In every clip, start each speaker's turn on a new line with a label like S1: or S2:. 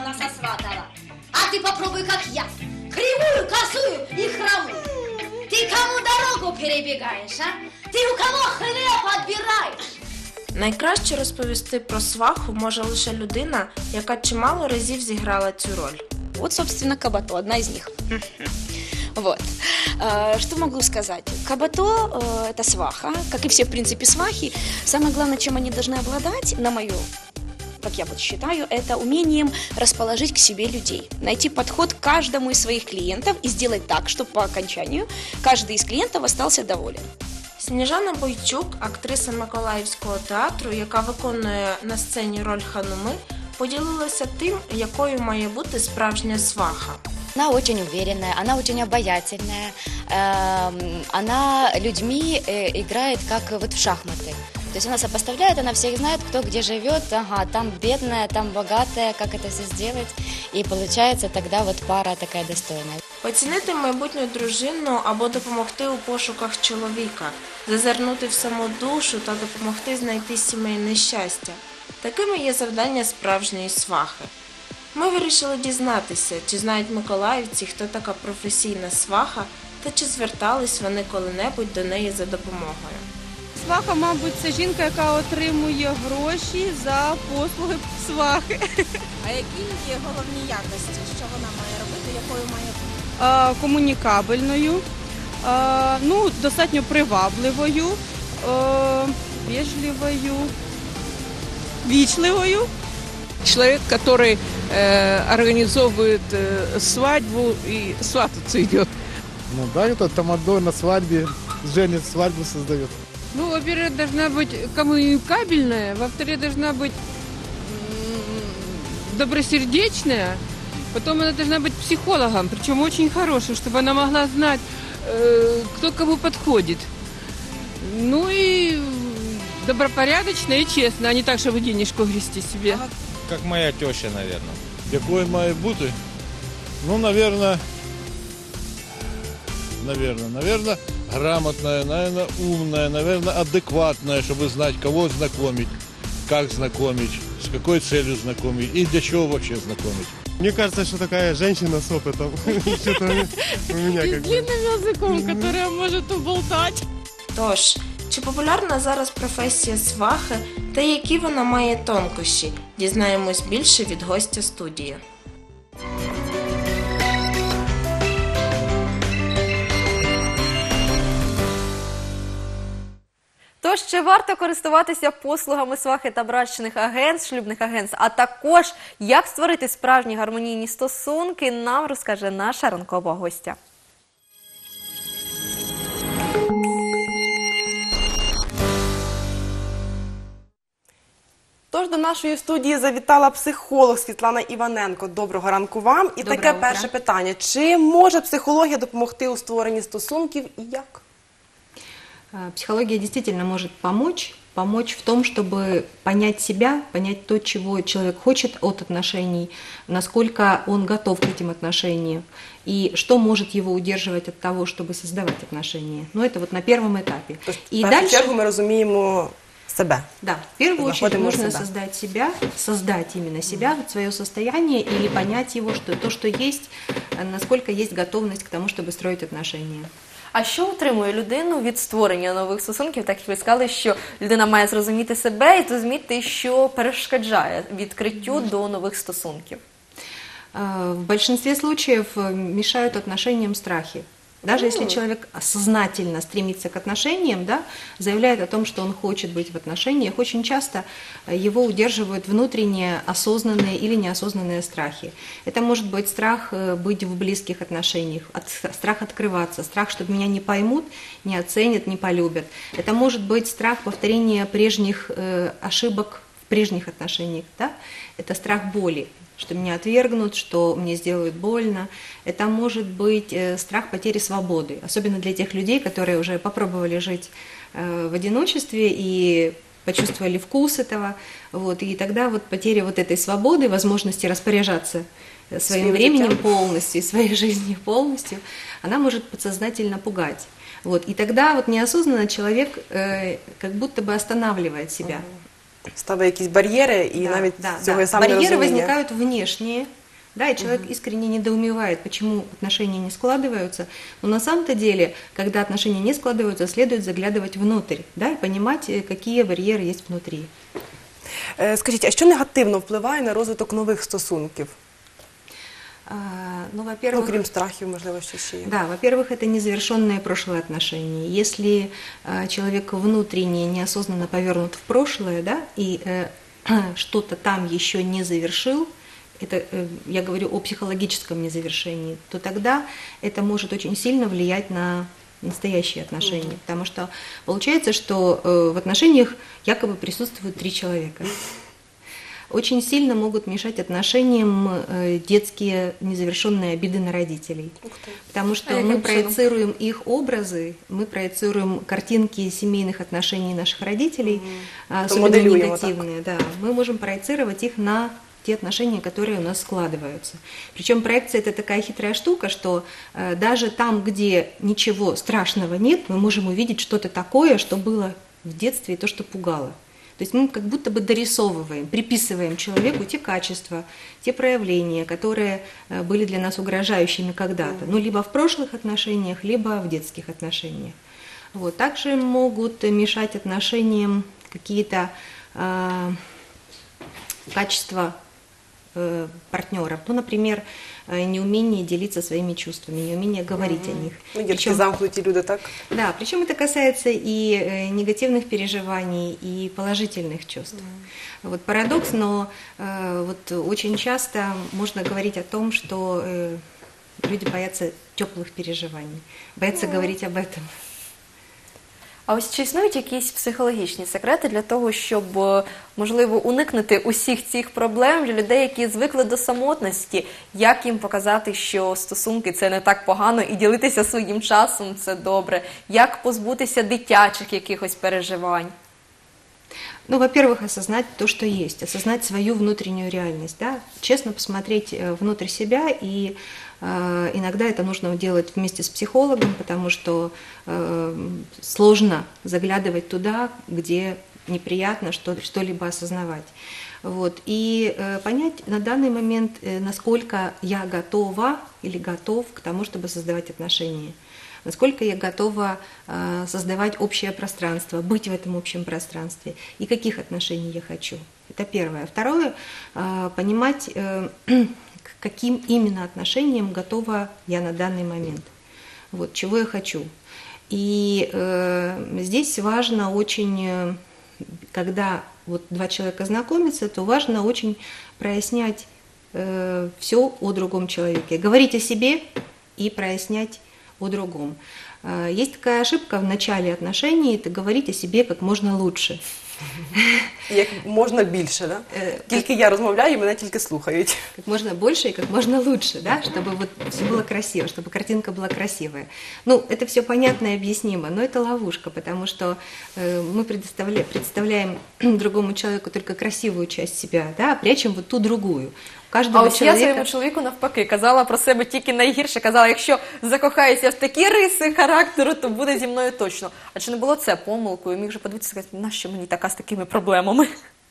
S1: она сосватала. А ты попробуй, как я. Кривую, косую и хромую. Ты кому дорогу перебегаешь, а? Ты у кого хлеб отбираешь?
S2: Найкраще розповісти про сваху може лише людина, яка чимало разів зіграла цю роль.
S3: Вот, собственно, Кабато, одна из них. Вот. Что могу сказать? Кабато – это сваха, как и все, в принципе, свахи. Самое главное, чем они должны обладать, на мою, как я вот считаю, это умением расположить к себе людей. Найти подход к каждому из своих клиентов и сделать так, чтобы по окончанию каждый из клиентов остался доволен.
S2: Сніжана Бойчук, актриса Миколаївського театру, яка виконує на сцені роль Хануми, поділилася тим, якою має бути справжня сваха.
S4: Она очень уверенная, она очень обаятельная, она людьми играет как вот в шахматы. То есть она сопоставляет, она всех знает, кто где живет, ага, там бедная, там богатая, как это все сделать. И получается тогда вот пара такая достойная.
S2: Оцінити майбутню дружину або допомогти у пошуках чоловіка, зазирнути в саму душу та допомогти знайти сімейне щастя. Такими є завдання справжньої свахи. Ми вирішили дізнатися, чи знають миколаївці, хто така професійна сваха, та чи звертались вони коли-небудь до неї за допомогою.
S5: Сваха, мабуть, це жінка, яка отримує гроші за послуги свахи.
S6: А які є головні якості? Що вона має робити, якою має бути?
S5: Комунікабельною, достатньо привабливою, вежливою, вічливою.
S7: Человек, который организовывает свадьбу и свататься идет.
S8: Ну да, это тамадор на свадьбе, женит, свадьбу создает.
S9: Ну, во-первых, должна быть коммуникабельная, во-вторых, должна быть добросердечная, потом она должна быть психологом, причем очень хорошим, чтобы она могла знать, кто кому подходит. Ну и добропорядочная и честная, а не так, чтобы денежку грести себе.
S10: Как моя теща, наверное.
S11: Якою має бути? Ну, наверное, грамотная, наверное, умная, наверное, адекватная, чтобы знать, кого знакомить, как знакомить, с какой целью знакомить и для чего вообще знакомить.
S8: Мне кажется, что такая женщина с опытом.
S5: И с длинным языком, которая может уболтать.
S2: Тож, чи популярна зараз професія свахи та які вона має тонкощі? Дізнаємось більше від гостя студії.
S12: Тож, чи варто користуватися послугами свахи та брачних агентств, шлюбних агентств, а також як створити справжні гармонійні стосунки, нам розкаже наша ранкова гостя.
S13: Тож до нашої студії завітала психолог Світлана Іваненко. Доброго ранку вам. І таке перше питання. Чи може психологія допомогти у створенні стосунків і як?
S14: Психология действительно может помочь в том, чтобы понять себя, понять то, чего человек хочет от отношений, насколько он готов к этим отношениям, и что может его удерживать от того, чтобы создавать отношения. Но это вот на первом этапе.
S13: И дальше мы разумеем себя.
S14: Да, в первую очередь нужно создать именно себя, свое состояние, или понять его, что то, что есть, насколько есть готовность к тому, чтобы строить отношения.
S12: А що утримує людину від створення нових стосунків? Так як ви сказали, що людина має зрозуміти себе і зрозуміти, що перешкоджає відкриттю до нових стосунків.
S14: В большинстве случаев мешают отношениям страхи. Даже если человек сознательно стремится к отношениям, да, заявляет о том, что он хочет быть в отношениях, очень часто его удерживают внутренние осознанные или неосознанные страхи. Это может быть страх быть в близких отношениях, страх открываться, страх, что меня не поймут, не оценят, не полюбят. Это может быть страх повторения прежних ошибок в прежних отношениях. Да? Это страх боли, что меня отвергнут, что мне сделают больно. Это может быть страх потери свободы, особенно для тех людей, которые уже попробовали жить в одиночестве и почувствовали вкус этого. Вот, и тогда вот потеря вот этой свободы, возможности распоряжаться своим временем полностью, своей жизнью полностью, она может подсознательно пугать. Вот, и тогда вот неосознанно человек как будто бы останавливает себя.
S13: ставить якісь бар'єри і навіть цього і сам не
S14: Барьеры
S13: розуміє.
S14: возникают внешние, да, и человек искренне недоумевает, почему отношения не складываются. Но на самом-то деле, когда отношения не складываются, следует заглядывать внутрь, да, и понимать, какие барьеры есть внутри.
S13: Скажіть, а що негативно впливає на розвиток нових стосунків?
S14: Ну, во-первых,
S13: крім страхів, можливо, що ще є.
S14: Да, во-первых, это незавершенные прошлые отношения. Если человек внутренне неосознанно повернут в прошлое, да, и что-то там еще не завершил, это я говорю о психологическом незавершении, то тогда это может очень сильно влиять на настоящие отношения. Потому что получается, что в отношениях якобы присутствуют 3 человека. Очень сильно могут мешать отношениям детские незавершенные обиды на родителей. Потому что мы проецируем их образы, мы проецируем картинки семейных отношений наших родителей, особенно негативные. Да, мы можем проецировать их на те отношения, которые у нас складываются. Причем проекция – это такая хитрая штука, что даже там, где ничего страшного нет, мы можем увидеть что-то такое, что было в детстве и то, что пугало. То есть мы как будто бы дорисовываем, приписываем человеку те качества, те проявления, которые были для нас угрожающими когда-то, ну, либо в прошлых отношениях, либо в детских отношениях. Вот. Также могут мешать отношениям какие-то качества партнеров. Ну, например, неумение делиться своими чувствами, неумение говорить о них.
S13: Ну, детки замкнутые люди, так?
S14: Да, причем это касается и негативных переживаний, и положительных чувств. Вот парадокс, но вот очень часто можно говорить о том, что люди боятся теплых переживаний, боятся говорить об этом.
S12: А ось чи існують якісь психологічні секрети для того, щоб, можливо, уникнути усіх цих проблем для людей, які звикли до самотності? Як їм показати, що стосунки – це не так погано і ділитися своїм часом – це добре? Як позбутися дитячих якихось переживань?
S14: Ну, во-первых, осознать то, что есть, осознать свою внутреннюю реальность, да? Честно посмотреть внутрь себя, и иногда это нужно делать вместе с психологом, потому что сложно заглядывать туда, где неприятно что-либо осознавать. Вот. И понять на данный момент, насколько я готова или готов к тому, чтобы создавать отношения. Насколько я готова создавать общее пространство, быть в этом общем пространстве, и каких отношений я хочу. Это первое. Второе, понимать, к каким именно отношениям готова я на данный момент, вот, чего я хочу. И здесь важно очень, когда вот 2 человека знакомятся, то важно очень прояснять все о другом человеке, говорить о себе и прояснять о другом. Есть такая ошибка в начале отношений – это говорить о себе как можно лучше.
S13: Як можна більше, да? Тільки я розмовляю, і мене тільки слухають.
S14: Как можно больше и как можно лучше, да? Чтобы вот все было красиво, чтобы картинка была красивая. Ну, это все понятно и объяснимо, но это ловушка, потому что мы представляем другому человеку только красивую часть себя, да, а прячем вот ту другую.
S12: А ось я своєму чоловіку навпаки казала про себе тільки найгірше, казала, якщо закохаюся в такі риси характеру, то буде зі мною точно. А чи не було це помилкою? Міг же подивитися і сказати, нащо мені така з такими проблемами?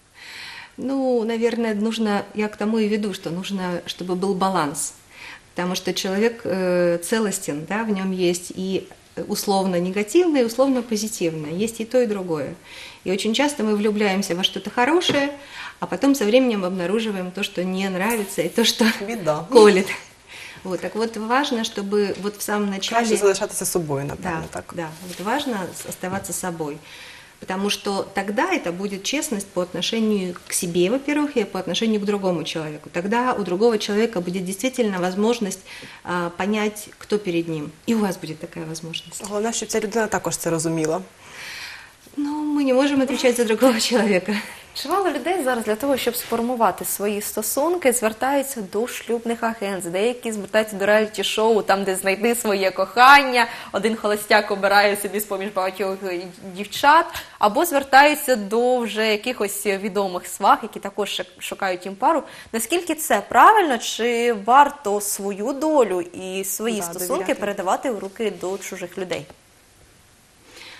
S14: Ну, наверное, нужно, я к тому и веду, что нужно, чтобы был баланс. Потому что человек целостен, да, в нем есть и условно негативное, и условно позитивное. Есть и то, и другое. И очень часто мы влюбляемся во что-то хорошее, а потом со временем обнаруживаем то, что не нравится, и то, что колет. Вот, так вот, важно, чтобы вот в самом начале...
S13: Краще залишатися собою, напевно,
S14: да,
S13: так.
S14: Да, вот важно оставаться собой. Потому что тогда это будет честность по отношению к себе, во-первых, и по отношению к другому человеку. Тогда у другого человека будет действительно возможность понять, кто перед ним. И у вас будет такая возможность.
S13: Головне, щоб ця людина також це розуміла.
S14: Ну, мы не можем отвечать за другого человека.
S12: Чимало людей зараз для того, щоб сформувати свої стосунки, звертаються до шлюбних агентств. Деякі звертаються до реаліті-шоу, там, де знайти своє кохання, один холостяк обирає собі з-поміж багатьох дівчат, або звертаються до вже якихось відомих свах, які також шукають їм пару. Наскільки це правильно, чи варто свою долю і свої стосунки передавати в руки до чужих людей?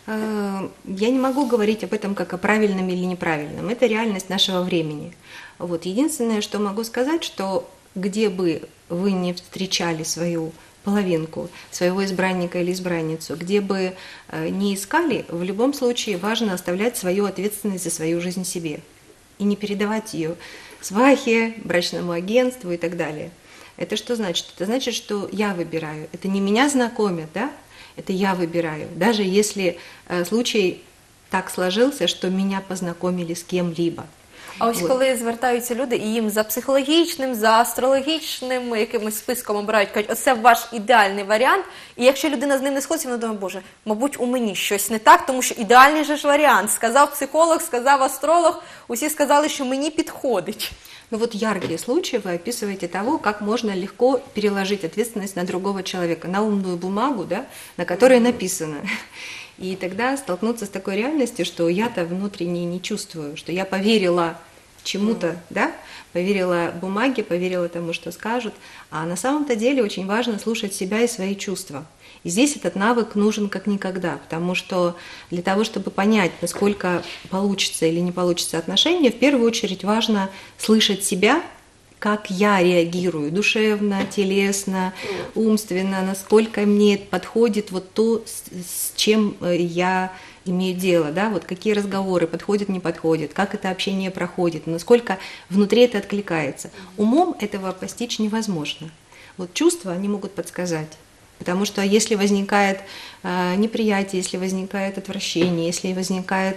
S14: Я не могу говорить об этом как о правильном или неправильном. Это реальность нашего времени. Вот. Единственное, что могу сказать, что где бы вы не встречали свою половинку, своего избранника или избранницу, где бы не искали, в любом случае важно оставлять свою ответственность за свою жизнь себе и не передавать ее свахе, брачному агентству и так далее. Это что значит? Это значит, что я выбираю. Это не меня знакомят, да? Это я выбираю. Даже если случай так сложился, що мене познайомили з ким-либо.
S12: А ось коли звертаються люди і їм за психологічним, за астрологічним якимось списком обирають, кажуть, оце ваш ідеальний варіант, і якщо людина з ним не сходиться, вона думає, боже, мабуть, у мені щось не так, тому що ідеальний же ж варіант. Сказав психолог, сказав астролог, усі сказали, що мені підходить.
S14: Ну вот яркие случаи вы описываете того, как можно легко переложить ответственность на другого человека, на умную бумагу, да, на которой написано. И тогда столкнуться с такой реальностью, что я-то внутренне не чувствую, что я поверила чему-то, да, поверила бумаге, поверила тому, что скажут. А на самом-то деле очень важно слушать себя и свои чувства. И здесь этот навык нужен как никогда, потому что для того, чтобы понять, насколько получится или не получится отношения, в первую очередь важно слышать себя, как я реагирую душевно, телесно, умственно, насколько мне подходит вот то, с чем я имею дело, да, вот какие разговоры подходят, не подходят, как это общение проходит, насколько внутри это откликается. Умом этого постичь невозможно. Вот чувства они могут подсказать. Потому что если возникает неприятие, если возникает отвращение, если возникает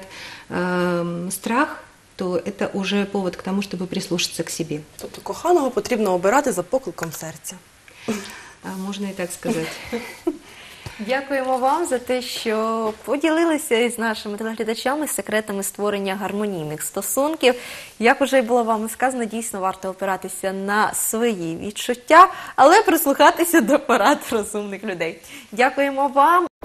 S14: страх, то это уже повод к тому, чтобы прислушаться к себе.
S13: Тобто коханого потрібно обирати за покликом серця.
S14: Можна і так сказати.
S12: Дякуємо вам за те, що поділилися із нашими телеглядачами секретами створення гармонійних стосунків. Як уже було вам сказано, дійсно варто опиратися на свої відчуття, але прислухатися до порад розумних людей. Дякуємо вам.